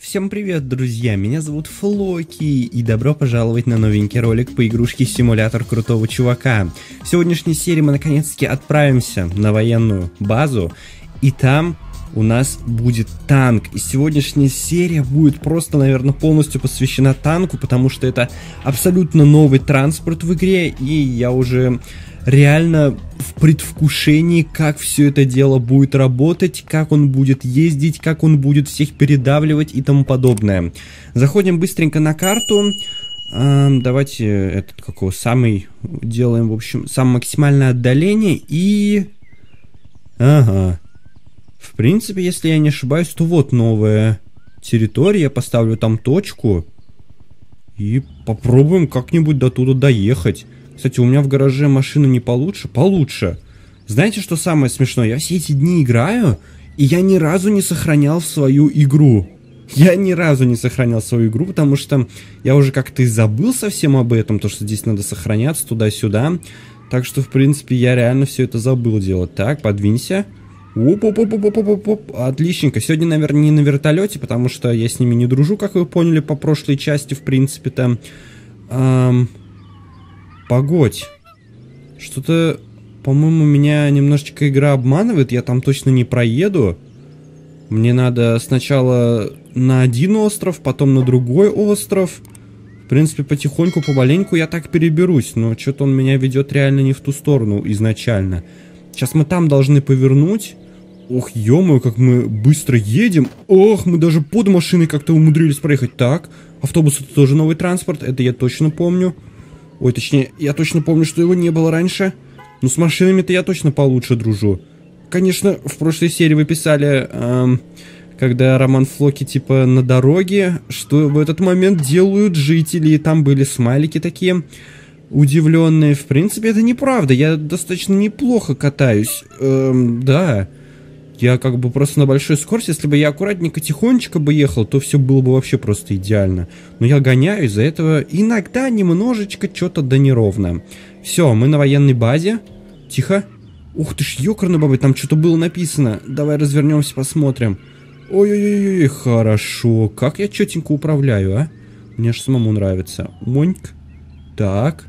Всем привет, друзья, меня зовут Флоки, и добро пожаловать на новенький ролик по игрушке «Симулятор крутого чувака». В сегодняшней серии мы наконец-таки отправимся на военную базу, и там у нас будет танк. И сегодняшняя серия будет просто, наверное, полностью посвящена танку, потому что это абсолютно новый транспорт в игре, и я уже реально в предвкушении, как все это дело будет работать, как он будет ездить, как он будет всех передавливать и тому подобное. Заходим быстренько на карту. Давайте этот делаем, в общем, самое максимальное отдаление и... Ага. В принципе, если я не ошибаюсь, то вот новая территория. Я поставлю там точку и попробуем как-нибудь до туда доехать. Кстати, у меня в гараже машина не получше. Получше. Знаете, что самое смешное? Я все эти дни играю, и я ни разу не сохранял свою игру. Я ни разу не сохранял свою игру, потому что я уже как-то и забыл совсем об этом, то что здесь надо сохраняться туда-сюда. Так что, в принципе, я реально все это забыл делать. Так, подвинься. Оп-оп-оп-оп-оп-оп-оп. Отличненько. Сегодня, наверное, не на вертолете, потому что я с ними не дружу, как вы поняли по прошлой части, в принципе-то. Погодь. Что-то, по-моему, меня немножечко игра обманывает. Я там точно не проеду. Мне надо сначала на один остров, потом на другой остров. В принципе, потихоньку, помаленьку я так переберусь. Но что-то он меня ведет реально не в ту сторону изначально. Сейчас мы там должны повернуть. Ох, ё-моё, как мы быстро едем. Ох, мы даже под машиной как-то умудрились проехать. Так, автобус — это тоже новый транспорт. Это я точно помню. Ой, точнее, я точно помню, что его не было раньше. Но с машинами-то я точно получше дружу. Конечно, в прошлой серии вы писали, когда Роман Флоки типа на дороге, что в этот момент делают жители. И там были смайлики такие удивленные. В принципе, это неправда. Я достаточно неплохо катаюсь. Да. Я как бы просто на большой скорости. Если бы я аккуратненько, тихонечко бы ехал, то все было бы вообще просто идеально. Но я гоняю, из-за этого иногда немножечко что-то да неровно. Все, мы на военной базе. Тихо. Ух ты ж, ёкарный бабай, там что-то было написано. Давай развернемся, посмотрим. Ой-ой-ой, хорошо. Как я четенько управляю, а? Мне аж самому нравится. Моньк. Так.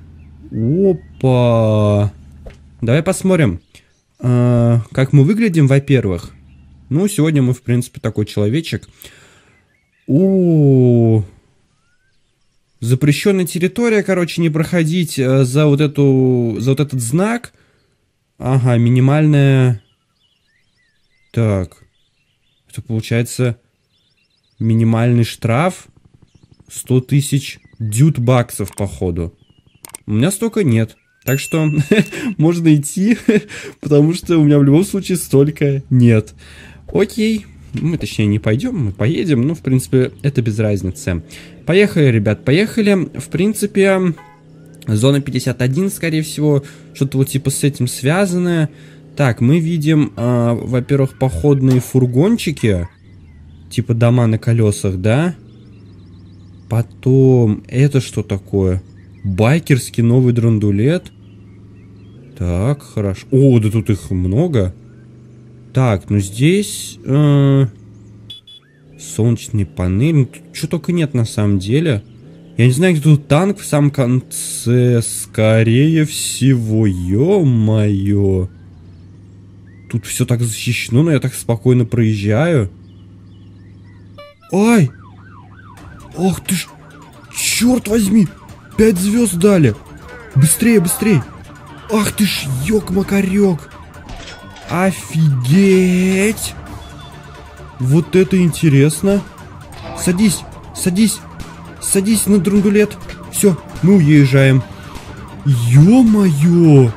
Опа. Давай посмотрим, как мы выглядим, во-первых. Ну, сегодня мы, в принципе, такой человечек. Запрещенная территория, короче, не проходить за вот этот знак. Ага, минимальная. Так. Это получается минимальный штраф 100 тысяч дют-баксов, походу. У меня столько нет. Так что можно идти, потому что у меня в любом случае столько нет. Окей. Мы, точнее, не пойдем, мы поедем. Ну, в принципе, это без разницы. Поехали, ребят, поехали. В принципе, зона 51, скорее всего, что-то вот типа с этим связанное. Так, мы видим, во-первых, походные фургончики. Типа дома на колесах, да? Потом, это что такое? Байкерский новый драндулет. Так, хорошо. О, да тут их много. Так, ну здесь солнечные панели. Ну, тут что только нет на самом деле. Я не знаю, где тут танк в самом конце. Скорее всего, ё-моё. Тут все так защищено, но я так спокойно проезжаю. Ай! Ох ты ж! Черт возьми! 5 звезд дали! Быстрее, быстрее! Ах ты ж, ёк-макарёк! Офигеть! Вот это интересно! Садись, садись! Садись на драндулет! Все, мы уезжаем! Ё-моё!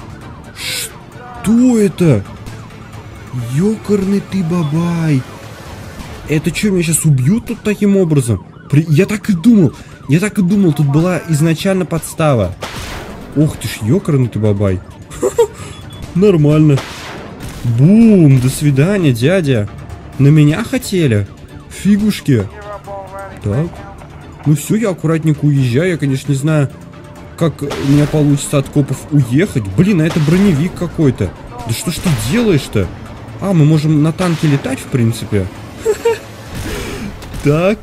Что это? Ёкарный ты бабай! Это что, меня сейчас убьют тут таким образом? Я так и думал! Я так и думал, тут была изначально подстава. Ох ты ж, ёкарный ты бабай. Нормально. Бум, до свидания, дядя. На меня хотели? Фигушки. Так. Ну все, я аккуратненько уезжаю. Я, конечно, не знаю, как у меня получится от копов уехать. Блин, а это броневик какой-то. Да что ж ты делаешь-то? А, мы можем на танке летать, в принципе. Так,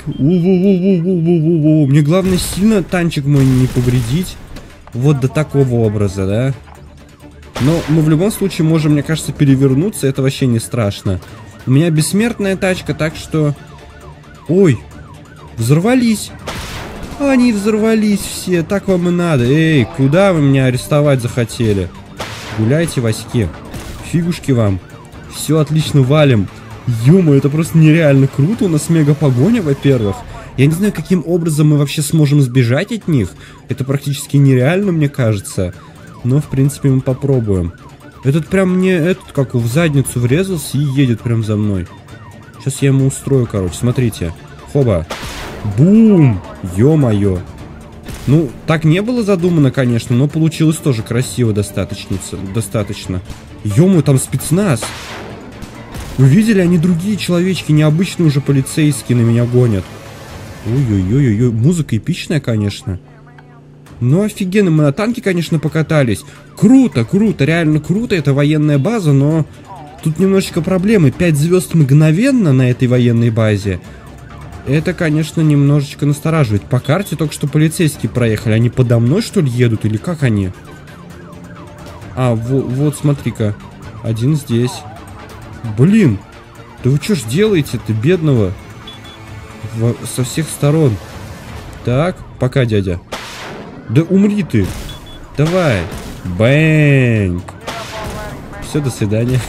мне главное сильно танчик мой не повредить. Вот до такого образа, да? Но мы в любом случае можем, мне кажется, перевернуться, это вообще не страшно. У меня бессмертная тачка, так что... Ой, взорвались. Они взорвались все, так вам и надо. Эй, куда вы меня арестовать захотели? Гуляйте, Васьки. Фигушки вам. Все, отлично, валим. Ё-моё, это просто нереально круто. У нас мега погоня, во-первых. Я не знаю, каким образом мы вообще сможем сбежать от них. Это практически нереально, мне кажется. Но, в принципе, мы попробуем. Этот прям мне, как в задницу врезался и едет прям за мной. Сейчас я ему устрою, короче, смотрите. Хоба. Бум! Ё-моё. Ну, так не было задумано, конечно, но получилось тоже красиво достаточно. Ё-моё, там спецназ. Вы видели, они другие человечки, необычные уже полицейские на меня гонят. Ой-ой-ой-ой, музыка эпичная, конечно. Ну, офигенно, мы на танке, конечно, покатались. Круто, круто, реально круто, это военная база, но тут немножечко проблемы. 5 звезд мгновенно на этой военной базе. Это, конечно, немножечко настораживает. По карте только что полицейские проехали. Они подо мной, что ли, едут? Или как они? А, вот смотри-ка. Один здесь. Блин. Да вы что ж делаете-то, бедного? Со всех сторон. Так, пока, дядя. Да умри ты. Давай. Бэнг. Все, до свидания.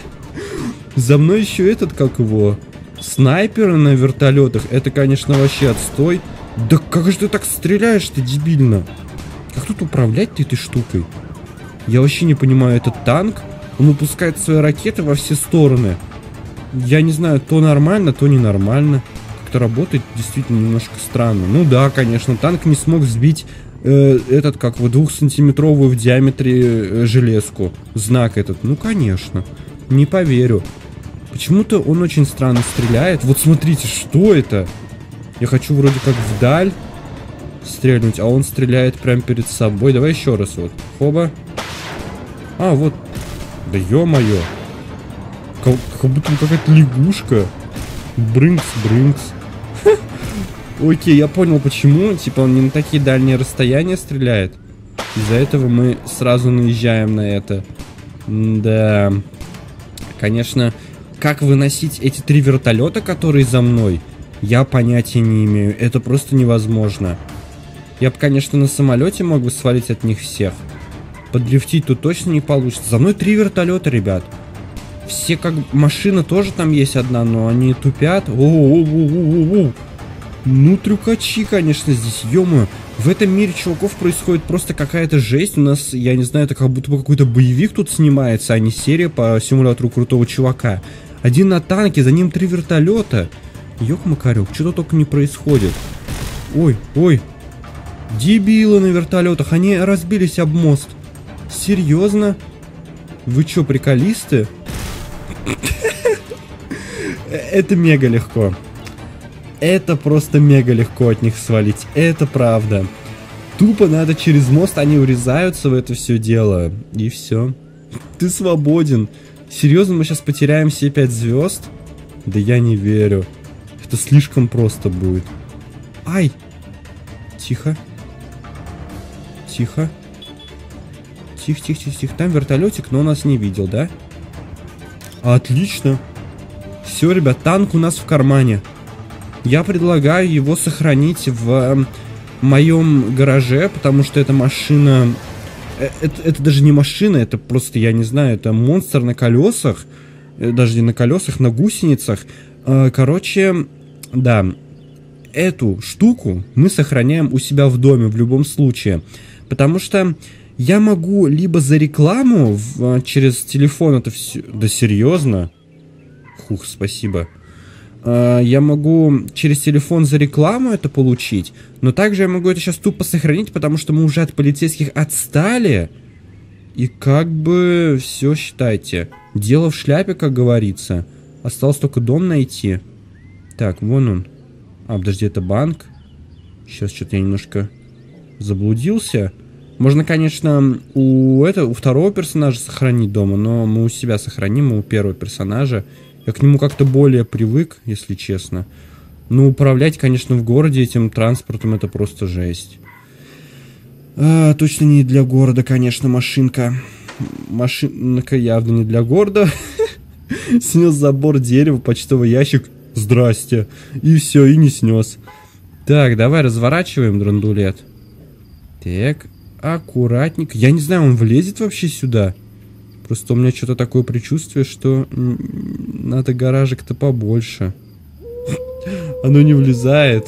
За мной еще этот, как его... Снайперы на вертолетах, это, конечно, вообще отстой. Да как же ты так стреляешь, ты дебильно? Как тут управлять-то этой штукой? Я вообще не понимаю, этот танк, он выпускает свои ракеты во все стороны. Я не знаю, то нормально, то ненормально. Как-то работает действительно немножко странно. Ну да, конечно, танк не смог сбить этот, как вы, 2-сантиметровую в диаметре железку. Знак этот, ну конечно, не поверю. Почему-то он очень странно стреляет. Вот смотрите, что это? Я хочу вроде как вдаль стрельнуть, а он стреляет прямо перед собой. Давай еще раз вот. Хоба. А, вот. Да ё-моё. Как будто какая-то лягушка. Брынкс. Окей, я понял почему. Типа он не на такие дальние расстояния стреляет. Из-за этого мы сразу наезжаем на это. Да. Конечно... Как выносить эти 3 вертолета, которые за мной, я понятия не имею. Это просто невозможно. Я бы, конечно, на самолете мог бы свалить от них всех. Подрифтить тут точно не получится. За мной 3 вертолета, ребят. Все как... Машина тоже там есть одна, но они тупят. Ну, трюкачи, конечно, здесь. Ё-моё. В этом мире, чуваков, происходит просто какая-то жесть. У нас, я не знаю, это как будто бы какой-то боевик тут снимается, а не серия по симулятору крутого чувака. Один на танке, за ним 3 вертолета. Ёк-макарёк, что-то только не происходит. Ой. Дебилы на вертолетах, они разбились об мост. Серьезно? Вы чё, приколисты? Это мега легко. Это просто мега легко от них свалить. Это правда. Тупо надо через мост, они урезаются в это все дело. И все. Ты свободен. Серьезно, мы сейчас потеряем все 5 звезд? Да я не верю. Это слишком просто будет. Ай! Тихо. Тихо. Тихо. Там вертолетик, но он нас не видел, да? Отлично. Все, ребят, танк у нас в кармане. Я предлагаю его сохранить в моем гараже, потому что эта машина... Это даже не машина, это просто, я не знаю, это монстр на колесах. Даже не на колесах, на гусеницах. Короче, да. Эту штуку мы сохраняем у себя в доме в любом случае. Потому что я могу либо за рекламу через телефон это все... Да серьезно? Хух, спасибо. Я могу через телефон за рекламу это получить, но также я могу это сейчас тупо сохранить, потому что мы уже от полицейских отстали. И как бы все, считайте. Дело в шляпе, как говорится. Осталось только дом найти. Так, вон он. А, подожди, это банк. Сейчас что-то я немножко заблудился. Можно, конечно, у второго персонажа сохранить дома, но мы у себя сохраним, мы у первого персонажа. Я к нему как-то более привык, если честно. Ну, управлять, конечно, в городе этим транспортом это просто жесть. Точно не для города, конечно, машинка. Машинка явно не для города. Снес забор, дерево, почтовый ящик. Здрасте. И все, и не снес. Так, давай разворачиваем драндулет. Так, аккуратненько. Я не знаю, он влезет вообще сюда? Просто у меня что-то такое предчувствие, что надо гаражик-то побольше. Оно не влезает.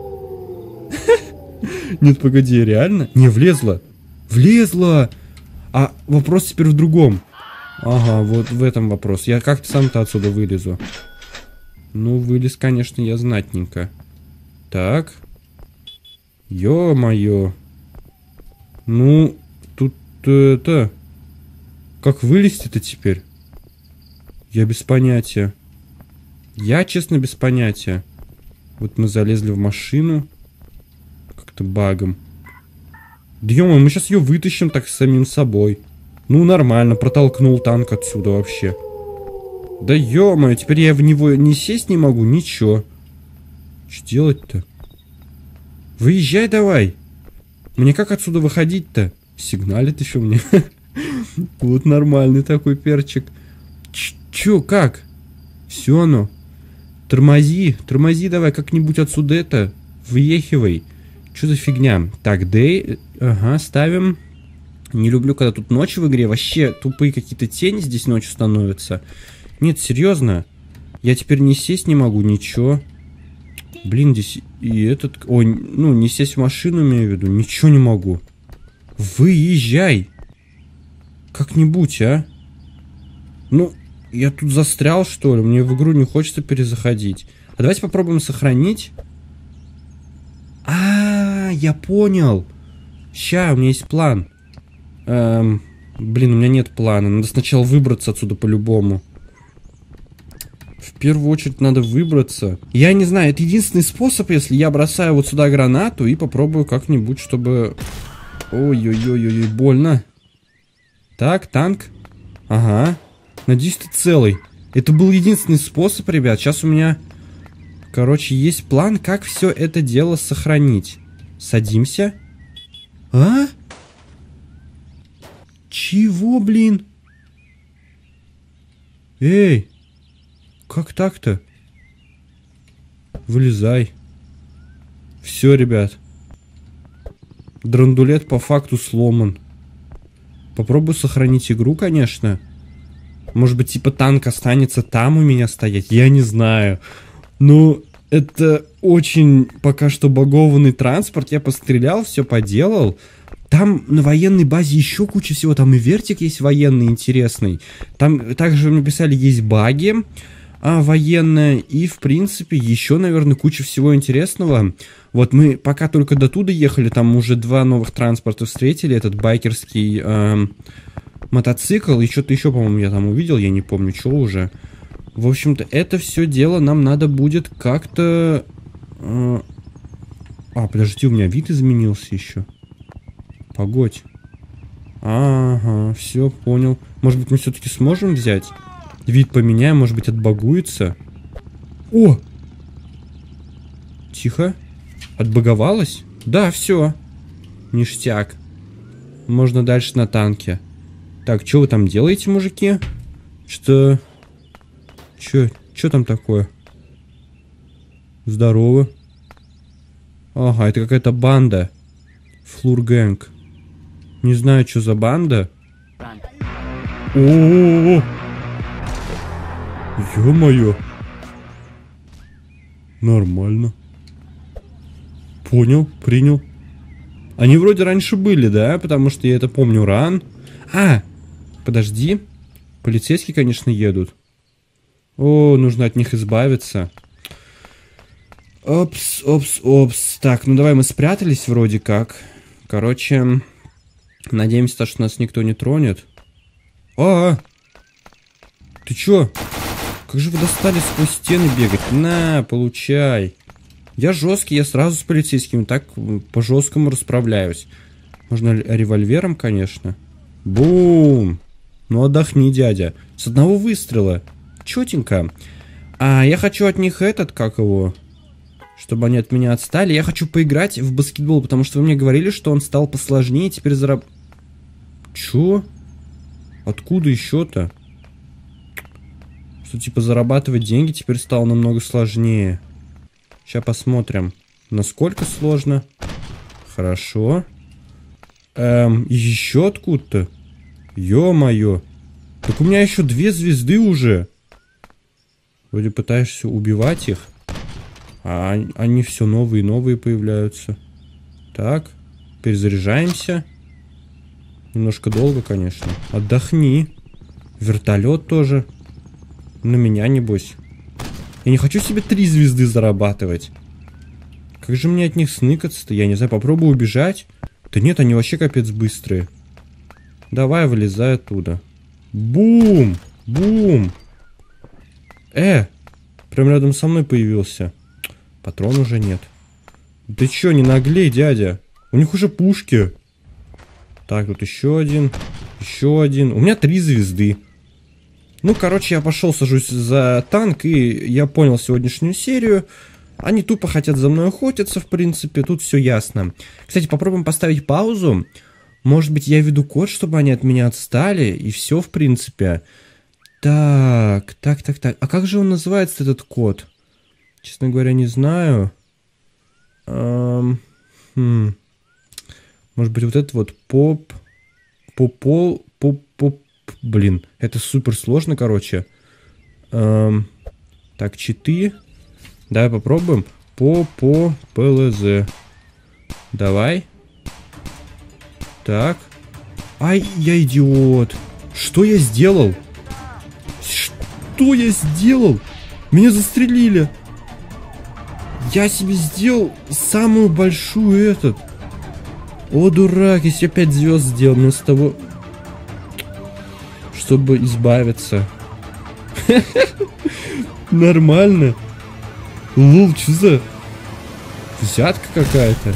Нет, погоди, реально? Не, влезла. Влезла! А вопрос теперь в другом. Ага, вот в этом вопрос. Я как-то сам-то отсюда вылезу. Ну, вылез, конечно, я знатненько. Так. Ё-моё. Ну, тут это... Как вылезти-то теперь? Я без понятия. Я, честно, без понятия. Вот мы залезли в машину. Как-то багом. Да ё-моё, мы сейчас ее вытащим так с самим собой. Ну, нормально, протолкнул танк отсюда вообще. Да ё-моё, теперь я в него не сесть не могу, ничего. Что делать-то? Выезжай давай. Мне как отсюда выходить-то? Сигналит еще мне. Вот нормальный такой перчик. Чё, как? Все оно. Тормози, тормози давай как-нибудь отсюда это. Въехивай. Что за фигня? Так, Дэй. Ага, ставим. Не люблю, когда тут ночь в игре. Вообще тупые какие-то тени здесь ночью становятся. Нет, серьезно. Я теперь не сесть не могу, ничего. Блин, здесь и этот... Ой, ну, не сесть в машину, имею в виду. Ничего не могу. Выезжай. Как-нибудь, а? Ну, я тут застрял, что ли? Мне в игру не хочется перезаходить. А давайте попробуем сохранить. Я понял. Ща, у меня есть план. Блин, у меня нет плана. Надо сначала выбраться отсюда по-любому. В первую очередь надо выбраться. Я не знаю, это единственный способ, если я бросаю вот сюда гранату и попробую как-нибудь, чтобы... Ой-ой-ой-ой, больно. Так, танк. Ага. Надеюсь, ты целый. Это был единственный способ, ребят. Сейчас у меня, короче, есть план, как все это дело сохранить. Садимся. А? Чего, блин? Эй! Как так-то? Вылезай. Все, ребят. Драндулет по факту сломан. Попробую сохранить игру, конечно. Может быть, типа танк останется там у меня стоять? Я не знаю. Но это очень пока что багованный транспорт. Я пострелял, все поделал. Там на военной базе еще куча всего. Там и вертик есть военный, интересный. Там также написали, есть баги военная. И, в принципе, еще, наверное, куча всего интересного. Вот мы пока только до туда ехали. Там уже 2 новых транспорта встретили. Этот байкерский мотоцикл. И что-то еще, по-моему, я там увидел. Я не помню, что уже. В общем-то, это все дело нам надо будет как-то... подожди, у меня вид изменился еще. Погодь. Ага, все, понял. Может быть, мы все-таки сможем взять? Вид поменяем, может быть, отбагуется. О! Тихо. Отбаговалось? Да, все. Ништяк. Можно дальше на танке. Так, что вы там делаете, мужики? Что там такое? Здорово. Ага, это какая-то банда. Флургэнг. Не знаю, что за банда. О-о-о! Ё-моё. Нормально. Понял, принял. Они вроде раньше были, да? Потому что я это помню, ран. Подожди. Полицейские, конечно, едут. О, нужно от них избавиться. Опс, опс, опс. Так, ну давай мы спрятались вроде как. Короче, надеемся, что нас никто не тронет. Ты чё? Как же вы достали сквозь стены бегать? На, получай. Я жесткий, я сразу с полицейскими так по жесткому расправляюсь. Можно револьвером, конечно. Бум! Ну отдохни, дядя. С одного выстрела. Чётенько. Я хочу от них как его... Чтобы они от меня отстали. Я хочу поиграть в баскетбол, потому что вы мне говорили, что он стал посложнее. Теперь Чё? Откуда еще-то? Что типа зарабатывать деньги теперь стало намного сложнее. Сейчас посмотрим, насколько сложно. Хорошо. Еще откуда-то? Ё-моё. Так у меня еще 2 звезды уже. Вроде пытаешься убивать их. А они все новые и новые появляются. Так, перезаряжаемся. Немножко долго, конечно. Отдохни. Вертолет тоже. На меня, небось. Я не хочу себе 3 звезды зарабатывать. Как же мне от них сныкаться-то? Я не знаю, попробую убежать. Да нет, они вообще капец быстрые. Давай, вылезай оттуда. Бум! Бум! Прям рядом со мной появился. Патрон уже нет. Ты чё, не наглей, дядя? У них уже пушки. Так, тут еще один. Еще один. У меня 3 звезды. Ну, короче, я пошел, сажусь за танк, и я понял сегодняшнюю серию. Они тупо хотят за мной охотиться, в принципе, тут все ясно. Кстати, попробуем поставить паузу. Может быть, я введу код, чтобы они от меня отстали, и все, в принципе. Так. А как же он называется, этот код? Честно говоря, не знаю. Может быть, вот этот вот Блин, это супер сложно, короче. Так, читы. Давай попробуем. ПЛЗ. Давай. Так. Ай, я идиот. Что я сделал? Что я сделал? Меня застрелили. Я себе сделал самую большую О, дурак, если я 5 звезд сделал вместо того, чтобы избавиться. Нормально. Лол, что за взятка какая-то?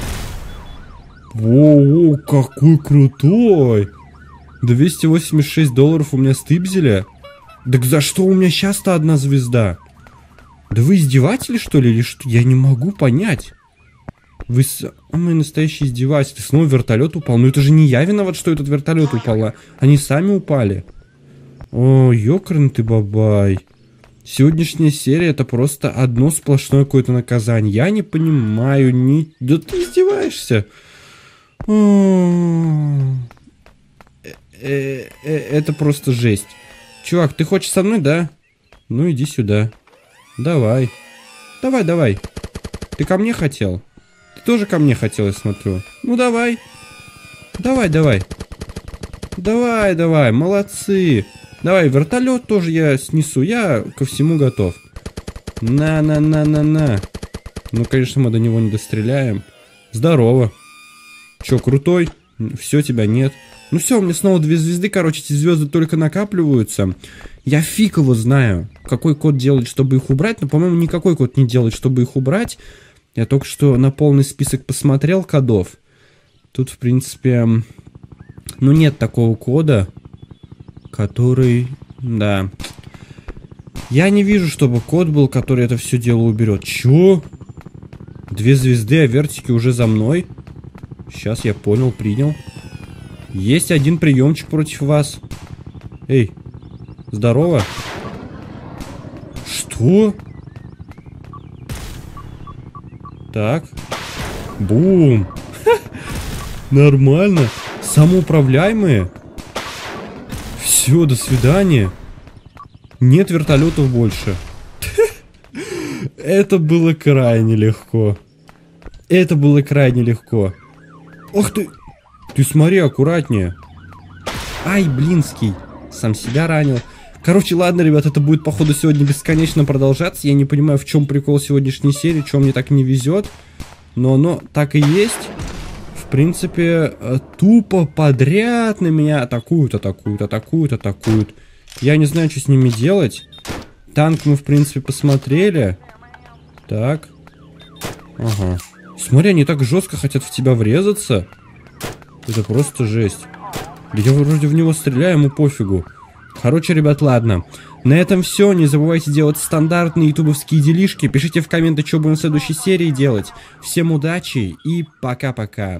Воу, какой крутой. $286 у меня стыбзили. Так за что у меня сейчас-то 1 звезда? Да вы издеватели, что ли, или что? Я не могу понять. Вы самый настоящий издеватель. Снова вертолет упал. Ну это же не я виноват, что этот вертолет упал. Они сами упали. О, ёкарный ты бабай. Сегодняшняя серия — это просто одно сплошное какое-то наказание. Я не понимаю, Да ты издеваешься? Это просто жесть. Чувак, ты хочешь со мной, да? Ну иди сюда. Давай. Давай. Ты ко мне хотел? Ты тоже ко мне хотел, я смотрю. Ну давай. Давай, молодцы. Давай, вертолет тоже я снесу. Я ко всему готов. На. Ну, конечно, мы до него не достреляем. Здорово. Че, крутой? Все, тебя нет. Ну все, у меня снова 2 звезды. Короче, эти звезды только накапливаются. Я фиг его знаю, какой код делать, чтобы их убрать. Но, по-моему, никакой код не делает, чтобы их убрать. Я только что на полный список посмотрел кодов. Тут, в принципе, ну, нет такого кода, который... Да. Я не вижу, чтобы код был, который это все дело уберет. Чё? 2 звезды, а вертики уже за мной. Сейчас я понял, принял. Есть 1 приемчик против вас. Эй, здорово. Что? Так. Бум. Нормально. Самоуправляемые. Все, до свидания. Нет вертолетов больше. Это было крайне легко. Ох ты. Ты смотри, аккуратнее. Ай, блинский. Сам себя ранил. Короче, ладно, ребят, это будет, походу, сегодня бесконечно продолжаться. Я не понимаю, в чем прикол сегодняшней серии, что мне так не везет. Но оно так и есть. В принципе, тупо подряд на меня атакуют. Я не знаю, что с ними делать. Танк мы, в принципе, посмотрели. Так. Ага. Смотри, они так жестко хотят в тебя врезаться. Это просто жесть. Я вроде в него стреляю, ему пофигу. Короче, ребят, ладно. На этом все. Не забывайте делать стандартные ютубовские делишки. Пишите в комменты, что будем в следующей серии делать. Всем удачи и пока-пока.